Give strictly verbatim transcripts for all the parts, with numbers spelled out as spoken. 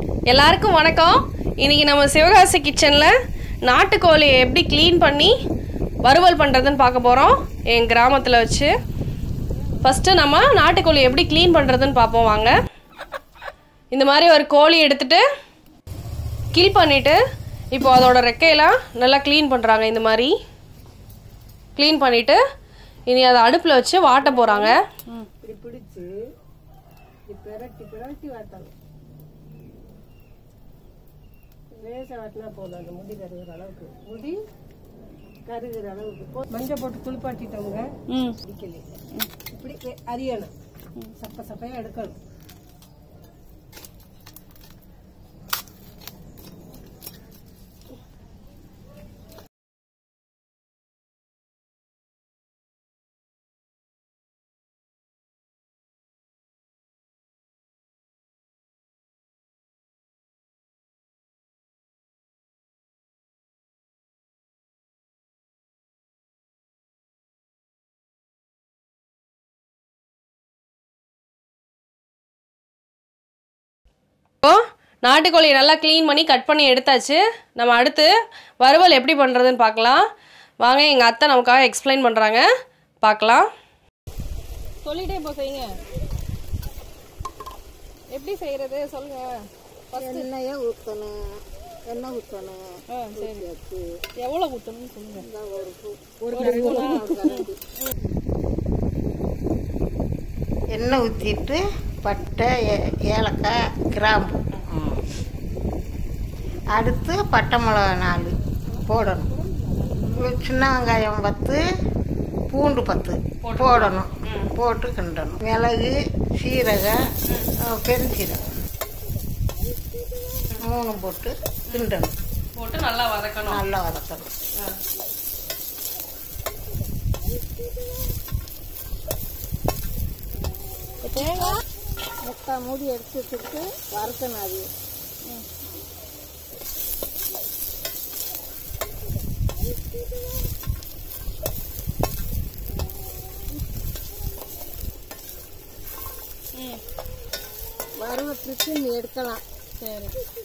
எல்லாருக்கும் வணக்கம். இன்னைக்கு நம்ம சிவகாசி கிச்சன்ல நாட்டுக்கோழியை எப்படி க்ளீன் பண்ணி வறுவல் பண்றதுன்னு பார்க்க போறோம். என் கிராமத்துல வச்சு ஃபர்ஸ்ட் நம்ம நாட்டுக்கோழி எப்படி க்ளீன் பண்றதுன்னு பார்ப்போம் வாங்க. இந்த மாதிரி ஒரு கோழி எடுத்துட்டு கில் பண்ணிட்டு இப்போ அதோட ரெக்கையெல்லாம் நல்லா க்ளீன் பண்றாங்க. இந்த மாதிரி க்ளீன் பண்ணிட்டு இனி அதை அடுப்புல வச்சு வாட்ட போறாங்க. இப்படி பிடிச்சு பிரட்டி பிரட்டி வாட்டணும். லேசாக வாட்டினா போதும். அந்த முடி கருகிற அளவுக்கு முடி கருகிற அளவுக்கு மஞ்சள் போட்டு குளிப்பாட்டிட்டவங்க பிடிக்கல. இப்படி அரியணும், சப்ப சப்பையா எடுக்கணும். இப்போ நாட்டுக்கோழி நல்லா க்ளீன் பண்ணி கட் பண்ணி எடுத்தாச்சு. நம்ம அடுத்து வறுவல் எப்படி பண்ணுறதுன்னு பார்க்கலாம் வாங்க. எங்கள் அத்தை நமக்காக எக்ஸ்பிளைன் பண்ணுறாங்க, பார்க்கலாம். சொல்லிட்டே இப்போ செய்யுங்க. எப்படி செய்கிறது சொல்லுங்க. எண்ணெயை ஊற்றணும், எண்ணெய் ஊற்றணும். ஆ சரி, எவ்வளோ ஊற்றணும்னு சொல்லுங்க. ஒரு எண்ணெய் ஊற்றிட்டு பட்டை, ஏலக்காய், கிராம்பு, அடுத்து பட்டை மிளகா நாலு போடணும். சின்ன வெங்காயம் பத்து, பூண்டு பத்து போடணும். போட்டு கிண்டணும். மிளகு, சீரகம், பெருஞ்சீரகம் மூணு போட்டு கிண்டணும். போட்டு நல்லா வதக்கணும். நல்லா வதக்கணும். தேங்காய் முக்கால் மூடி எடுத்து வச்சுட்டு வறுக்கணும். அது வறுவத்துக்கு நீ எடுக்கலாம். சரி,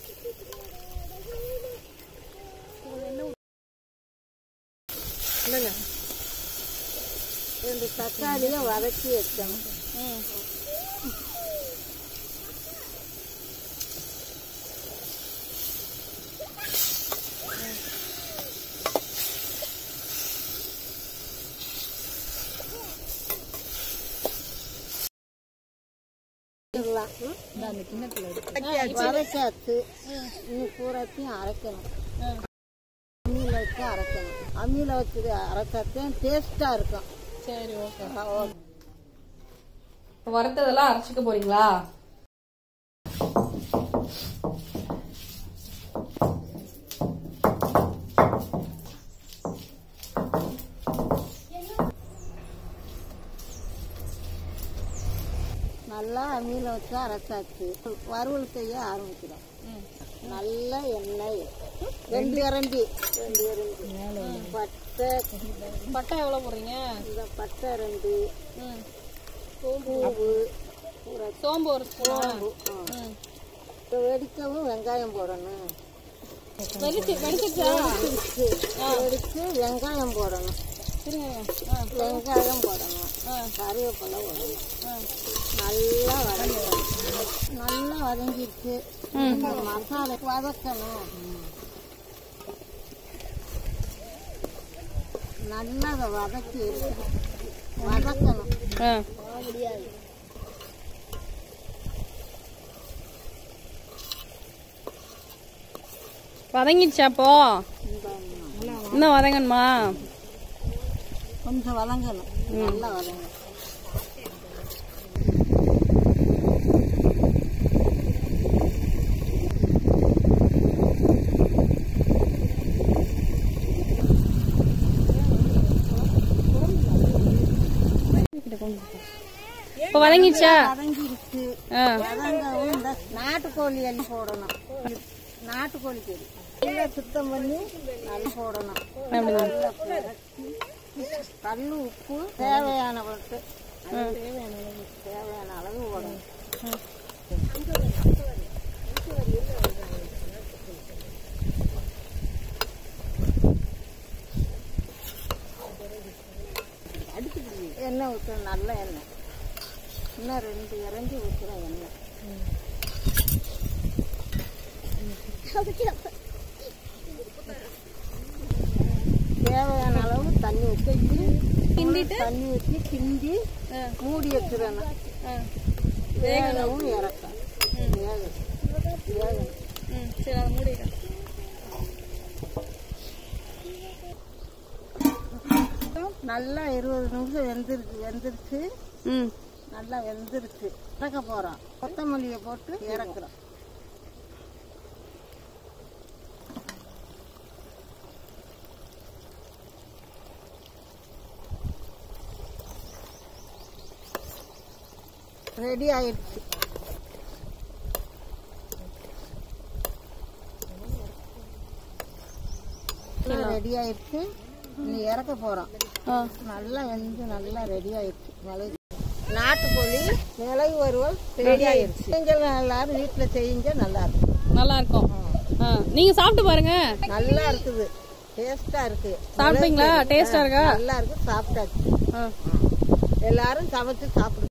இல்லைங்க. ரெண்டு தக்காளியும் வதக்கி வைக்கணும். வதக்காச்சு இன்னும் பூராத்தையும் அரைக்கணும். அம்மியில வச்சு அரைக்கணும். அம்மியில வச்சு அரைச்சாத்தையும் டேஸ்டா இருக்கும். சரி, ஓகே. வறுத்ததெல்லாம் அரைச்சிக்க போறீங்களா? நல்லா அம்மியில வச்சு அரைச்சாச்சு. வறுவல் செய்ய ஆரம்பிக்கிறோம். நல்ல எண்ணெய் ரெண்டு கரண்டி ரெண்டு கரண்டி பட்டை. பட்டை எவ்வளோ போடுறீங்க? இந்த பட்டை ரெண்டு, பூவு, சோம்பு ஒரு சோம்பு. இப்போ வெடிக்கவும் வெங்காயம் போடணும். வெடிச்சு வெடிச்சிருச்சா? வெடிச்சு வெங்காயம் போடணும். வெங்காயம் போடணும். கருவேப்பிலை போடணும். நல்லா வதங்கணும். நல்லா வதங்கிடுச்சு. மசாலா வதக்கணும். நல்லா அதை வதக்கி வதக்கணும். முடியாது. வதங்கிடுச்சாப்போ? இன்னும் வதங்கணுமா? கொஞ்சம் வதங்கணும். நல்லா வதங்கணும். இப்போ வதங்கிடுச்சா? வதங்கிடுச்சு. வதங்கவும் இந்த நாட்டுக்கோழி அள்ளி போடணும். நாட்டுக்கோழி கறி நல்லா சுத்தம் பண்ணி நல்லா போடணும். நல்லா பிரட்டி கல் உப்பு தேவையான பொருட்டு தேவையான அளவு தேவையான அளவு போடணும். இன்னும் ரெண்டு இறங்கி ஊற்றுறேன் எண்ணெய். தேவையான அளவு தண்ணி ஊற்றி கிண்டிட்டு தண்ணி ஊற்றி கிண்டி மூடி வச்சுறேன். வேகவும் இறக்க வேக வேக சரி அதை மூடிடுறேன். நல்லா இருபது நிமிஷம் வெந்துருக்கு வெந்துருச்சு ம் நல்லா வெந்துருச்சு. இறக்க போகிறோம். கொத்தமல்லியை போட்டு இறக்குறோம். ரெடி ஆயிடுச்சு. ரெடி ஆயிடுச்சு. நீ இறக்க போறோம். நல்லா வெந்து நல்லா ரெடி ஆயிடுச்சு. மிளகு நாட்டுக்கோழி மிளகு வறுவல் ரெடி ஆயிடுச்சு. செஞ்செல்லாம் எல்லாரும் வீட்டில் செஞ்சா நல்லா இருக்கும். நல்லா இருக்கும். நீங்க சாப்பிட்டு பாருங்க. நல்லா இருக்குது. டேஸ்டா இருக்கு. சாப்பிட்டீங்களா? டேஸ்டா இருக்கா? நல்லா இருக்கு. சாப்பிட்டாச்சு. எல்லாரும் சமைச்சு சாப்பிடுங்க.